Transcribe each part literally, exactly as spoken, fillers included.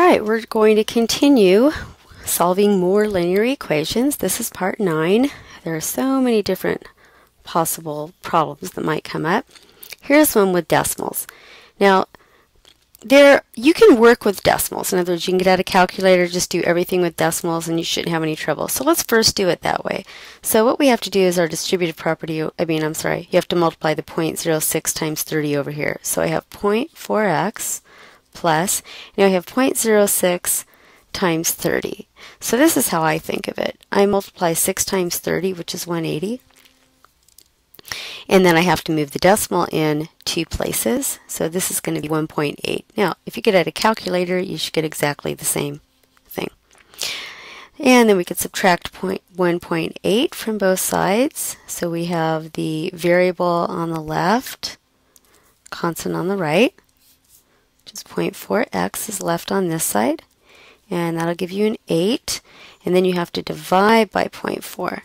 Alright, we're going to continue solving more linear equations. This is part nine. There are so many different possible problems that might come up. Here's one with decimals. Now, there you can work with decimals. In other words, you can get out a calculator, just do everything with decimals, and you shouldn't have any trouble. So let's first do it that way. So what we have to do is our distributive property, I mean, I'm sorry, you have to multiply the zero point zero six times thirty over here. So I have zero point four x plus, now I have zero point zero six times thirty. So this is how I think of it. I multiply six times thirty, which is one hundred eighty. And then I have to move the decimal in two places. So this is going to be one point eight. Now, if you get out a calculator, you should get exactly the same thing. And then we could subtract one point eight from both sides. So we have the variable on the left, constant on the right, which is zero point four x is left on this side. And that'll give you an eight. And then you have to divide by zero point four.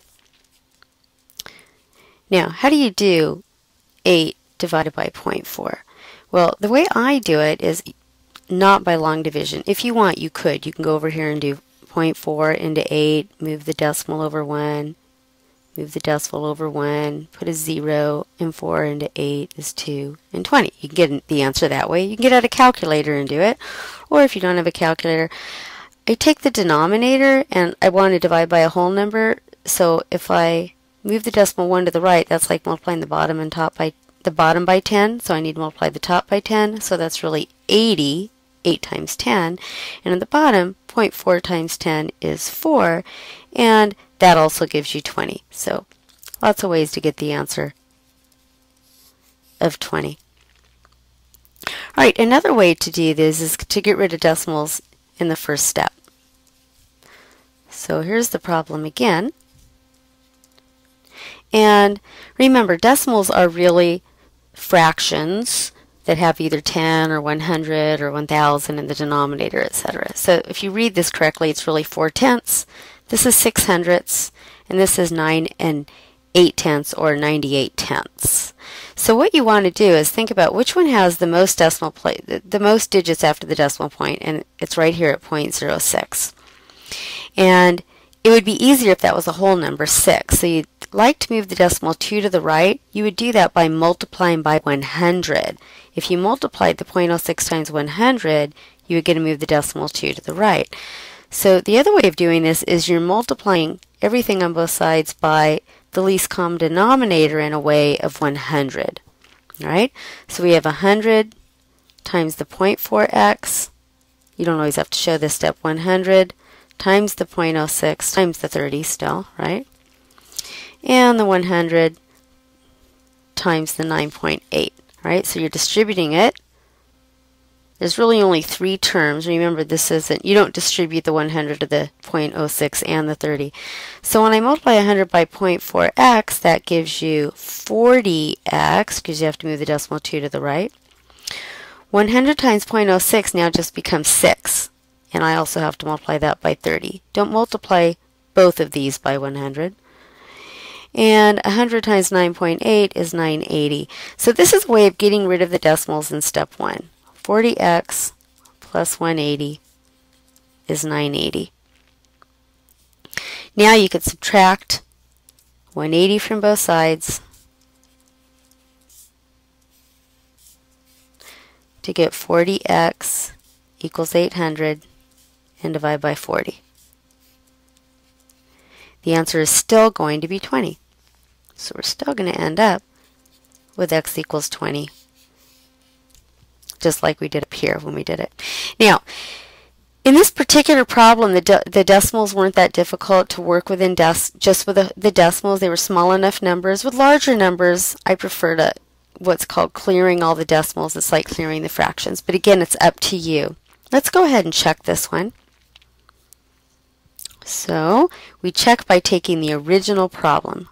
Now, how do you do eight divided by zero point four? Well, the way I do it is not by long division. If you want, you could. You can go over here and do zero point four into eight, move the decimal over one, move the decimal over one, put a zero, and four into eight is two, and twenty. You can get the answer that way. You can get out a calculator and do it. Or if you don't have a calculator, I take the denominator and I want to divide by a whole number. So if I move the decimal one to the right, that's like multiplying the bottom and top by the bottom by ten, so I need to multiply the top by ten, so that's really eighty, eight times ten, and at the bottom, zero point four times ten is four, and that also gives you twenty. So lots of ways to get the answer of twenty. Alright, another way to do this is to get rid of decimals in the first step. So here's the problem again. And remember, decimals are really fractions that have either ten or one hundred or one thousand in the denominator, et cetera. So if you read this correctly, it's really four tenths. This is six hundredths, and this is nine and eight tenths or ninety-eight tenths. So what you want to do is think about which one has the most decimal place, the, the most digits after the decimal point, and it's right here at zero point zero six. And it would be easier if that was a whole number, six. So you'd like to move the decimal two to the right. You would do that by multiplying by one hundred. If you multiplied the zero point zero six times one hundred, you would get to move the decimal two to the right. So the other way of doing this is you're multiplying everything on both sides by the least common denominator in a way of one hundred. All right? So we have one hundred times the zero point four x. You don't always have to show this step. one hundred times the zero point zero six times the thirty still, right? And the one hundred times the nine point eight, right? So you're distributing it. There's really only three terms. Remember, this isn't, you don't distribute the one hundred to the zero point zero six and the thirty. So when I multiply one hundred by zero point four x, that gives you forty x, because you have to move the decimal two to the right. one hundred times zero point zero six now just becomes six. And I also have to multiply that by thirty. Don't multiply both of these by one hundred. And one hundred times nine point eight is nine hundred eighty. So this is a way of getting rid of the decimals in step one. forty x plus one hundred eighty is nine hundred eighty. Now you could subtract one hundred eighty from both sides to get forty x equals eight hundred and divide by forty. The answer is still going to be twenty. So we're still going to end up with x equals twenty, just like we did up here when we did it. Now, in this particular problem, the, de the decimals weren't that difficult to work with in dec just with the, the decimals. They were small enough numbers. With larger numbers, I prefer to what's called clearing all the decimals. It's like clearing the fractions. But again, it's up to you. Let's go ahead and check this one. So we check by taking the original problem.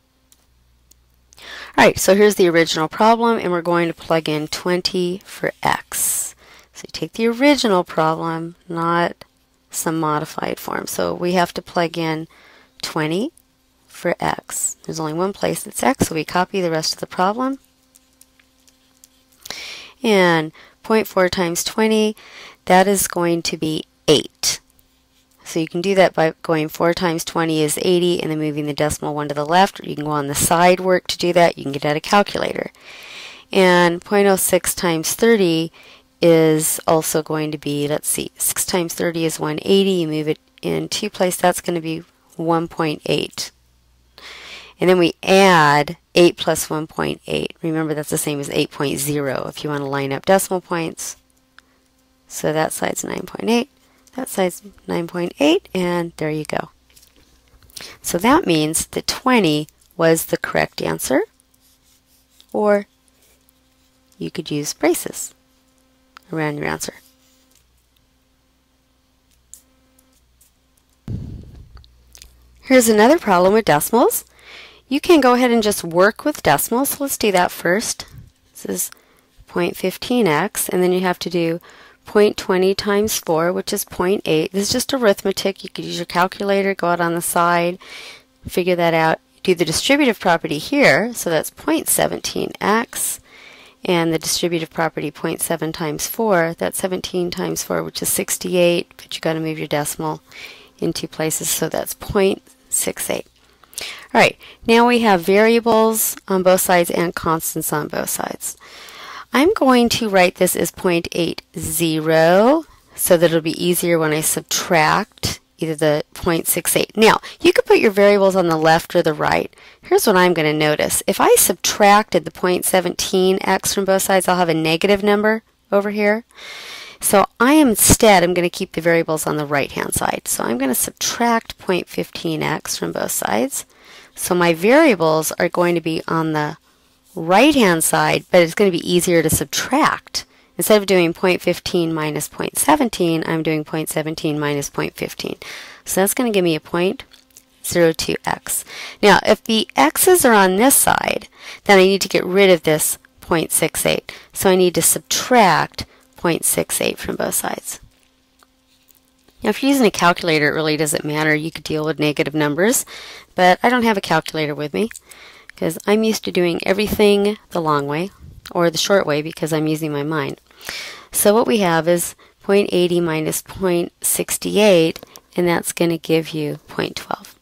Alright, so here's the original problem, and we're going to plug in twenty for x. So you take the original problem, not some modified form. So we have to plug in twenty for x. There's only one place that's x, so we copy the rest of the problem. And zero point four times twenty, that is going to be eight. So you can do that by going four times twenty is eighty and then moving the decimal one to the left, or you can go on the side work to do that. You can get out a calculator. And zero point zero six times thirty is also going to be, let's see, six times thirty is one hundred eighty. You move it in two places, that's going to be one point eight. And then we add eight plus one point eight. Remember, that's the same as eight point zero if you want to line up decimal points. So that side's nine point eight, that side's nine point eight, and there you go. So that means that twenty was the correct answer, or you could use braces around your answer. Here's another problem with decimals. You can go ahead and just work with decimals. So let's do that first. This is zero point one five x, and then you have to do zero point two zero times four, which is zero point eight. This is just arithmetic. You could use your calculator, go out on the side, figure that out. Do the distributive property here, so that's zero point one seven x, and the distributive property zero point seven times four, that's seventeen times four, which is sixty-eight, but you got to move your decimal in two places, so that's zero point six eight. All right, now we have variables on both sides and constants on both sides. I'm going to write this as zero point eight zero so that it'll be easier when I subtract either the zero point six eight. Now, you could put your variables on the left or the right. Here's what I'm going to notice. If I subtracted the zero point one seven x from both sides, I'll have a negative number over here. So I am instead, I'm going to keep the variables on the right-hand side. So I'm going to subtract zero point one five x from both sides. So my variables are going to be on the right-hand side, but it's going to be easier to subtract. Instead of doing zero point one five minus zero point one seven, I'm doing zero point one seven minus zero point one five. So that's going to give me a zero point zero two x. Now, if the x's are on this side, then I need to get rid of this zero point six eight. So I need to subtract zero point six eight from both sides. Now, if you're using a calculator, it really doesn't matter. You could deal with negative numbers, but I don't have a calculator with me because I'm used to doing everything the long way, or the short way because I'm using my mind. So what we have is zero point eight zero minus zero point six eight, and that's going to give you zero point one two.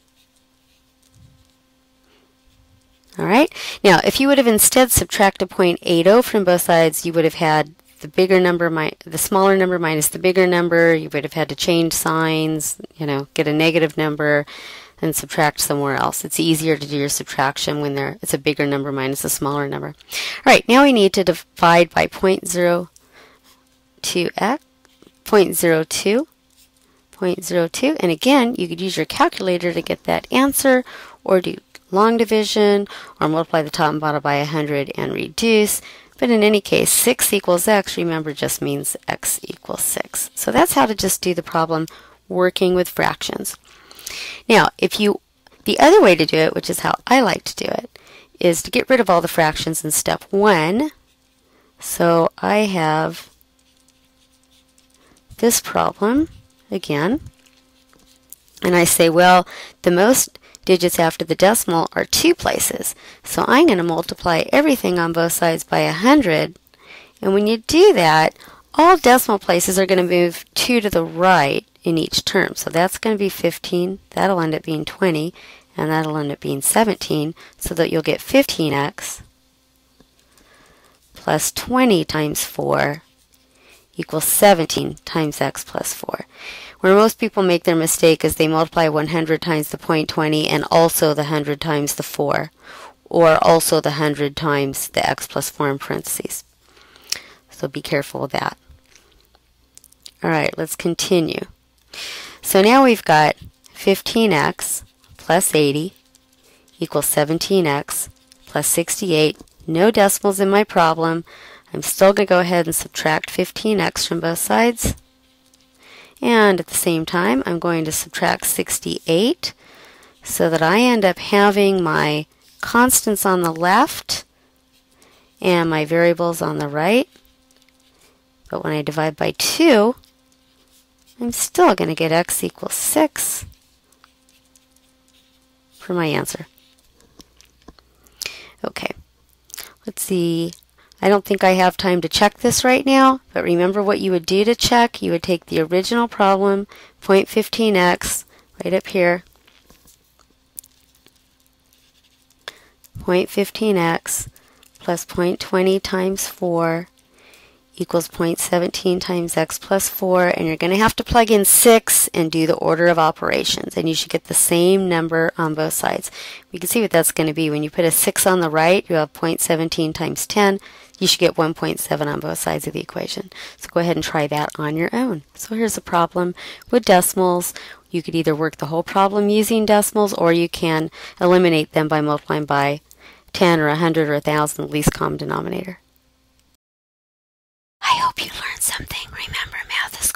All right. Now, if you would have instead subtracted zero point eight zero from both sides, you would have had the bigger number, mi the smaller number minus the bigger number. You would have had to change signs, you know, get a negative number and subtract somewhere else. It's easier to do your subtraction when there it's a bigger number minus a smaller number. All right, now we need to divide by zero point zero two x, zero point zero two, zero point zero two, and again, you could use your calculator to get that answer, or do long division, or multiply the top and bottom by one hundred and reduce. But in any case, six equals x, remember, just means x equals six. So that's how to just do the problem working with fractions. Now, if you, the other way to do it, which is how I like to do it, is to get rid of all the fractions in step one. So I have this problem again, and I say, well, the most digits after the decimal are two places. So I'm going to multiply everything on both sides by one hundred. And when you do that, all decimal places are going to move two to the right in each term. So that's going to be fifteen. That'll end up being twenty. And that'll end up being seventeen. So that you'll get fifteen x plus twenty times four equals seventeen times x plus four. Where most people make their mistake is they multiply one hundred times the zero point two zero and also the one hundred times the four, or also the one hundred times the x plus four in parentheses. So be careful with that. All right, let's continue. So now we've got fifteen x plus eighty equals seventeen x plus sixty-eight. No decimals in my problem. I'm still going to go ahead and subtract fifteen x from both sides. And at the same time, I'm going to subtract sixty-eight so that I end up having my constants on the left and my variables on the right. But when I divide by two, I'm still going to get x equals six for my answer. Okay, let's see. I don't think I have time to check this right now, but remember what you would do to check. You would take the original problem, zero point one five x, right up here, zero point one five x plus zero point two zero times four equals zero point one seven times x plus four, and you're going to have to plug in six and do the order of operations, and you should get the same number on both sides. We can see what that's going to be. When you put a six on the right, you have zero point one seven times ten. You should get one point seven on both sides of the equation. So go ahead and try that on your own. So here's a problem with decimals. You could either work the whole problem using decimals, or you can eliminate them by multiplying by ten or one hundred or one thousand, the least common denominator. I hope you learned something. Remember, math is